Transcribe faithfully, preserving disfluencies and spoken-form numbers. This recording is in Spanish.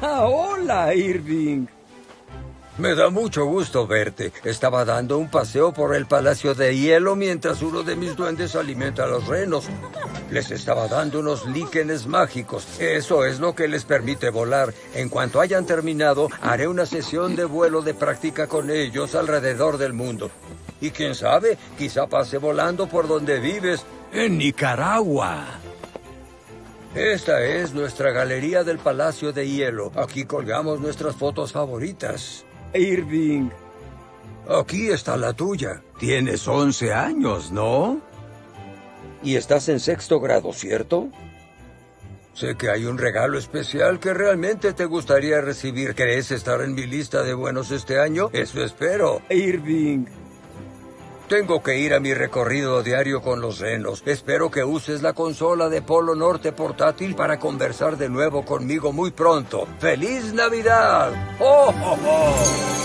Ah, hola, Irving. Me da mucho gusto verte. Estaba dando un paseo por el Palacio de Hielo mientras uno de mis duendes alimenta a los renos. Les estaba dando unos líquenes mágicos. Eso es lo que les permite volar. En cuanto hayan terminado, haré una sesión de vuelo de práctica con ellos alrededor del mundo. Y quién sabe, quizá pase volando por donde vives. En Nicaragua. Esta es nuestra galería del Palacio de Hielo. Aquí colgamos nuestras fotos favoritas. Irving. Aquí está la tuya. Tienes once años, ¿no? Y estás en sexto grado, ¿cierto? Sé que hay un regalo especial que realmente te gustaría recibir. ¿Crees estar en mi lista de buenos este año? Eso espero. Irving. Tengo que ir a mi recorrido diario con los renos. Espero que uses la consola de Polo Norte portátil para conversar de nuevo conmigo muy pronto. ¡Feliz Navidad! ¡Oh, oh, oh!